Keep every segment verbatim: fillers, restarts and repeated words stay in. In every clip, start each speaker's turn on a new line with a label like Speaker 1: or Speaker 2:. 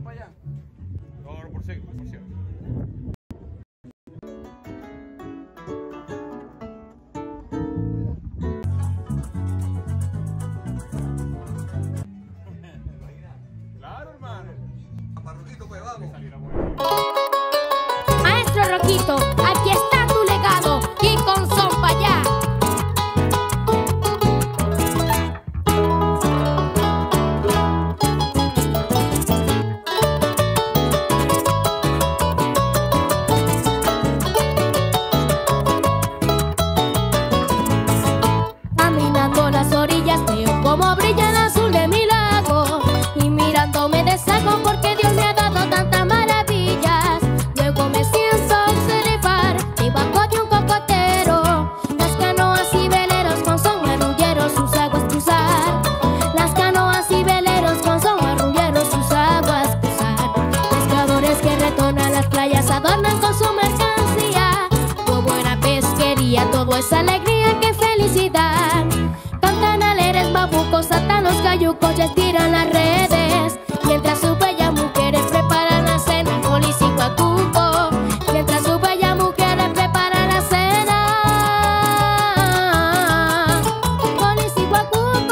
Speaker 1: para allá.
Speaker 2: No, no, por cierto, por cierto. Claro, hermano.
Speaker 1: Parroquito, pues vamos.
Speaker 3: Maestro Roquito, aquí está tu legado y con son pa' allá. Caminando las orillas veo cómo brilla el azul de mi lago y mirando me deshago porque Dios me ha dado tantas maravillas. Luego me siento a observar debajo de un cocotero las canoas y veleros con son marrulleros sus aguas cruzar. Las canoas y veleros con son marrulleros sus aguas cruzar. Pescadores que retornan las playas adornan con su mercancía. Como era pesquería, todo es alegría, qué felicidad. Cantan alegres babucos, saltan los cayucos, ya estiran las redes. Mientras sus bellas mujeres preparan la cena, colis y guacuco. Mientras sus bellas mujeres preparan la cena, colis y guacuco.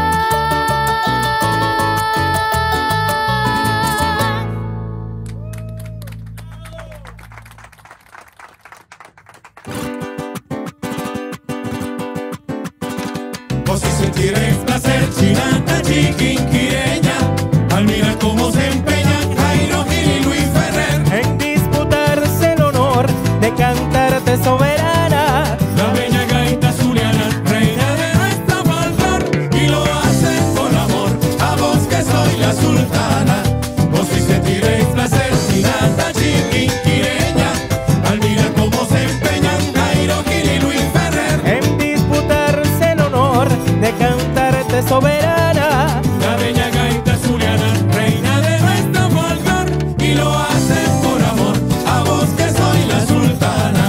Speaker 4: Vos si sentiréis placer, chinanta, chiquinquireña, al mirar cómo se empeñan Jairo Gil y Luis Ferrer
Speaker 5: en disputarse el honor de cantarte soberana.
Speaker 4: la bella gaita zuliana, reina de nuestra folclor, y lo hacen con amor, a vos que soy la sultana. Vos si sentiréis placer, chinanta, chiquinquireña, al mirar cómo se empeñan Jairo Gil y Luis Ferrer
Speaker 5: En disputarse el honor de cantarte soberana.
Speaker 4: la bella gaita zuliana, reina de nuestro folclor, y lo hacen por amor, a vos que soy la sultana.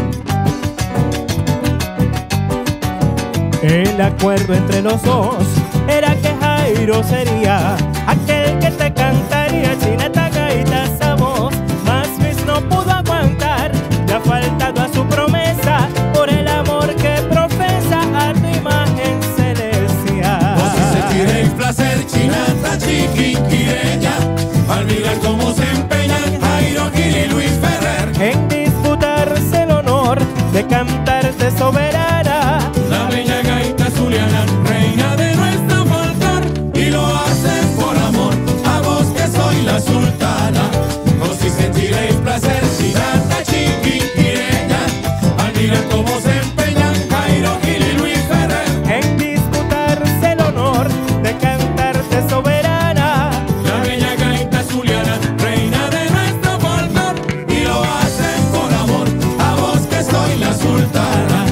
Speaker 5: El acuerdo entre los dos era que Jairo sería aquel que te cantaría chineta gaita esa voz. Mas Luis no pudo aguantar, le ha faltado a su promesa por el amor que profesa a tu imagen celestial.
Speaker 4: Vos si sentiréis placer, chinata, chiquinquireña, al mirar cómo se empeñan Jairo Gil y Luis Ferrer
Speaker 5: En disputarse el honor de cantarte soberana.
Speaker 4: la bella gaita zuliana, reina de nuestro folclor, y lo hacen por amor, a vos que soy la sultana. Vos si sentiréis placer, chinata, chiquinquireña, al mirar cómo se empeñan Jairo Gil y Luis Ferrer
Speaker 5: En disputarse el honor de cantarte soberana.
Speaker 4: la bella gaita zuliana, reina de nuestro folclor, y lo hacen por amor, a vos que soy la sultana.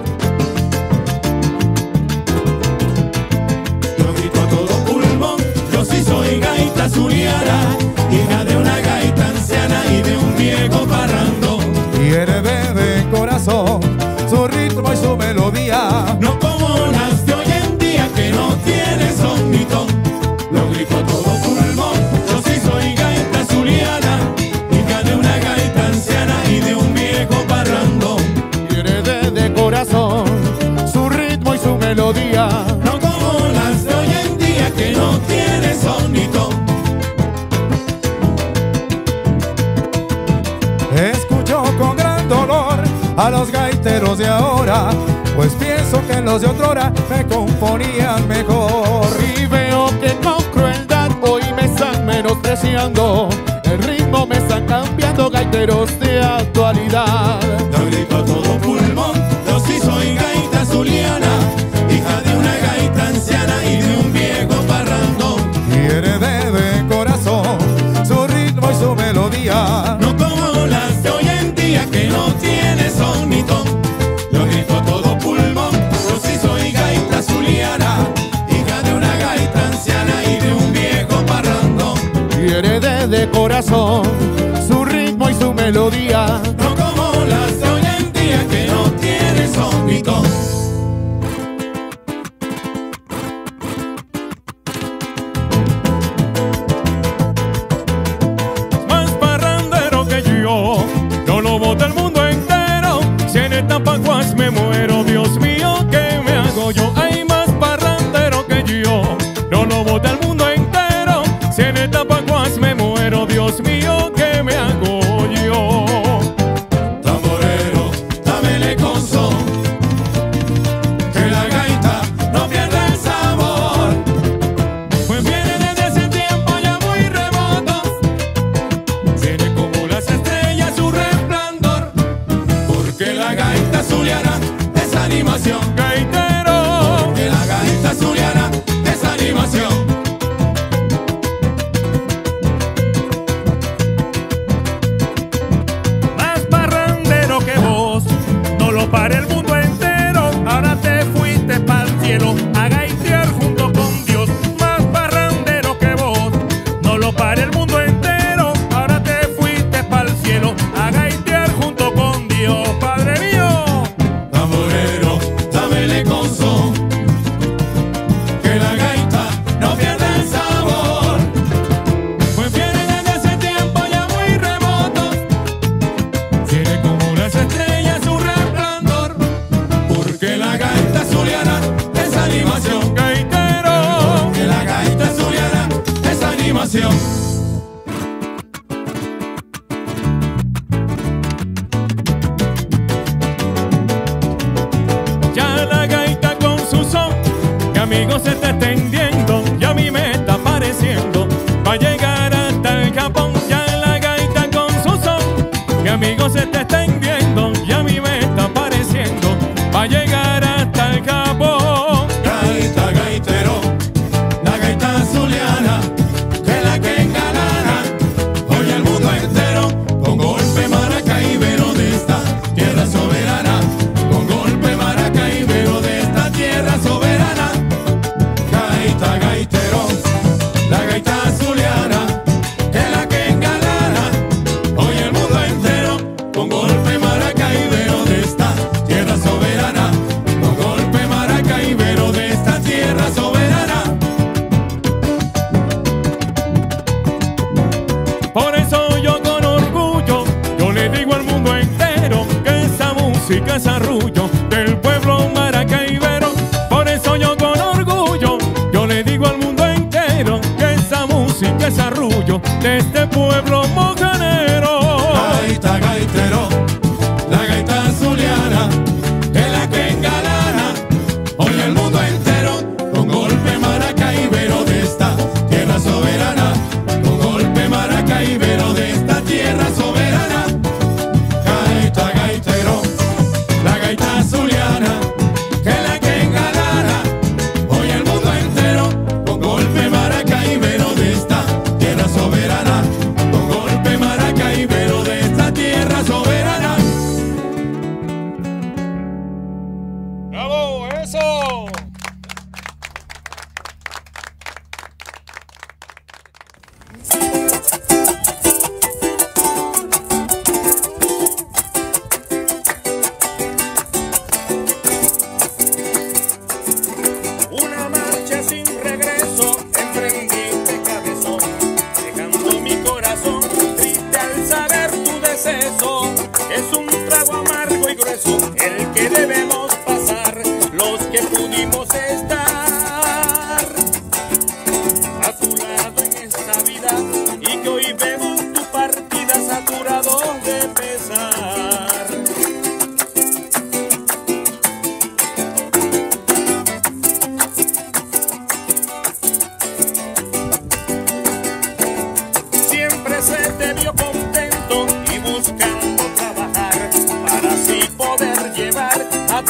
Speaker 4: Yo grito a todo pulmón, yo sí soy gaita zuliana, hija de una gaita anciana y de un viejo parrando.
Speaker 6: Y heredé de corazón su ritmo y su melodía.
Speaker 4: No como las de hoy en día que no tienen son ni ton. Lo grito a todo pulmón, yo sí soy gaita zuliana, hija de una gaita anciana y de un viejo parrando.
Speaker 6: Y heredé de corazón su ritmo y su melodía.
Speaker 4: No como las de hoy en día que no tienen son ni ton.
Speaker 6: Escucho con gran dolor a los gaiteros de ahora, pues pienso que los de otrora me componían mejor. Y veo que con crueldad hoy me están menospreciando, el ritmo me están cambiando gaiteros de actualidad.
Speaker 4: Yo grito a todo pulmón, yo sí soy gaita zuliana, hija de una gaita anciana y de un viejo parrando.
Speaker 6: Y heredé de corazón su ritmo y su melodía.
Speaker 4: No como las de hoy en día que no tiene son ni ton. Yo grito a todo pulmón, yo sí soy gaita zuliana, hija de una gaita anciana y de un viejo parrando.
Speaker 6: Y heredé de corazón su ritmo y su melodía.
Speaker 4: No como las de hoy en día que no tiene son ni ton.
Speaker 5: pues me muero, Dios mío, ¿qué me hago yo? Hay más parrandero que yo, no lo bote al mundo entero. Si en esta Pacuas me muero, Dios mío, ¿qué me hago yo?
Speaker 4: Tamborero, dámele con son, que la gaita no pierda el sabor.
Speaker 5: Pues viene desde ese tiempo ya muy remoto,
Speaker 4: Tiene como las estrellas su resplandor, porque la gaita zuliana es animación.
Speaker 5: gaitero.
Speaker 4: Que la gaita zuliana es animación.
Speaker 5: Más parrandero que vos, no lo para el mundo entero. Ahora te fuiste pa'l cielo a gaitear junto con Dios. Más parrandero que vos, no lo para el mundo entero. Ahora te fuiste pa'l cielo a gaitear junto con Dios. Padre mío,
Speaker 4: Tamborero, dámele con son, que la gaita no pierda el sabor.
Speaker 5: pues viene desde ese tiempo ya muy remoto.
Speaker 4: Tiene como las estrellas su resplandor, porque la gaita zuliana es animación.
Speaker 5: Gaitero,
Speaker 4: Que la gaita zuliana es animación.
Speaker 5: ya la gaita con su son, que amigo se está extendiendo y a mí me está pareciendo va a llegar hasta el Japón. Ya la gaita con su son, que amigo se está extendiendo y a mí me está pareciendo va a llegar hasta el Japón.
Speaker 4: Gaita, gaitero, la gaita zuliana, que la que engalana hoy el mundo entero, con golpe maracaibero de esta tierra soberana, con golpe maracaibero de esta tierra soberana. Gaita, gaitero, la gaita zuliana, que la que engalana hoy el mundo entero, con golpe maracaibero de esta tierra soberana, con golpe maracaibero de esta tierra soberana.
Speaker 5: Por eso yo con orgullo, yo le digo al mundo entero que esa música es arrullo del pueblo maracaibero. Por eso yo con orgullo, yo le digo al mundo entero que esa música es arrullo de este pueblo mojanero.
Speaker 4: Gaita, gaitero, la gaita zuliana, que la que engalana hoy el mundo entero, con golpe maracaibero de esta tierra soberana, con golpe maracaibero de esta tierra soberana. Gaita, gaitero, la gaita zuliana, que la que engalana hoy el mundo entero, con golpe maracaibero de esta tierra soberana, con golpe maracaibero de esta tierra soberana.
Speaker 2: ¡Bravo! ¡Eso!
Speaker 5: Una marcha sin regreso emprendí de cabezón, dejando mi corazón triste al saber tu deceso. Es un trago amargo y grueso el que debemos pasar los que pudimos estar a tu lado en esta vida y que hoy vemos tu partida saturados de pesar. Siempre se te vio contento y buscando trabajar para así poder llevar a